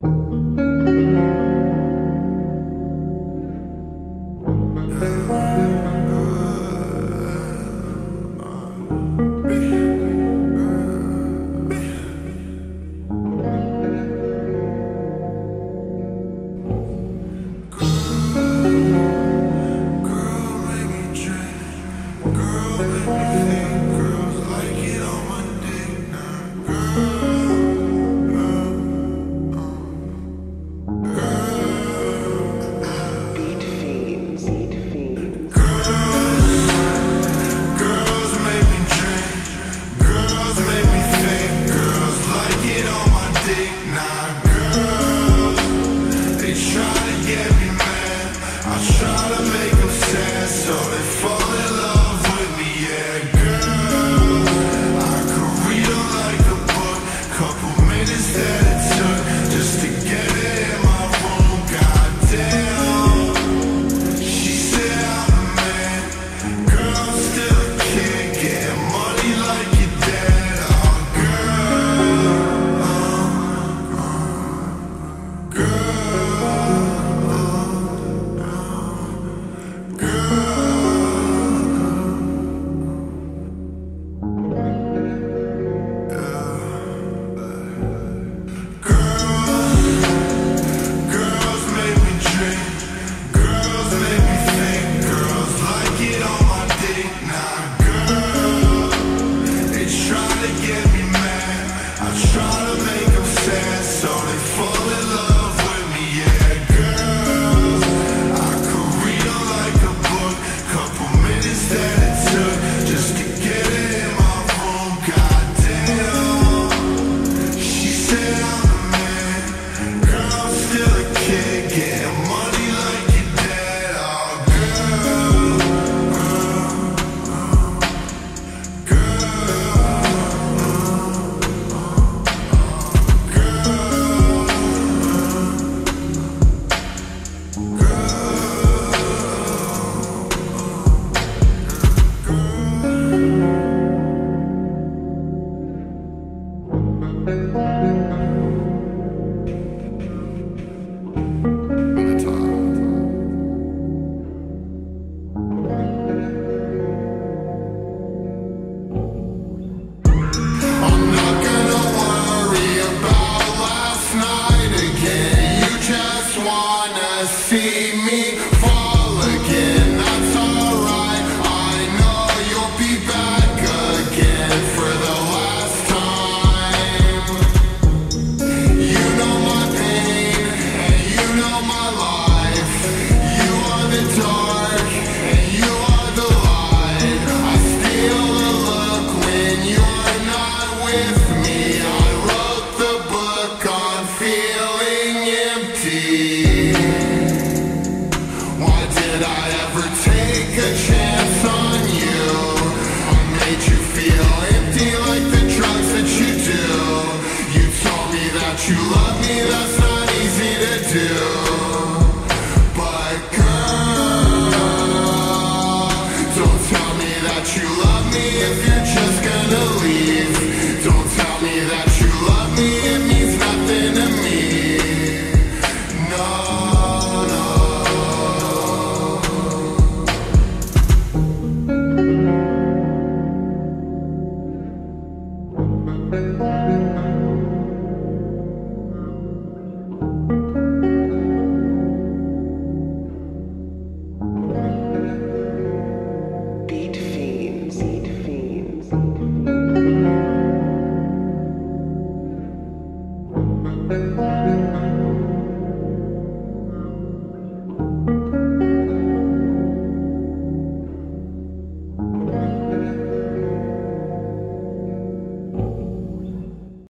See me fall again, that's alright. I know you'll be back again for the last time. You know my pain, and you know my life. You are the dark, and you are the light. I steal a look when you're not with me. I wrote the book on feeling empty. Why did I ever take a chance on you? I made you feel empty like the drugs that you do. You told me that you love me, that's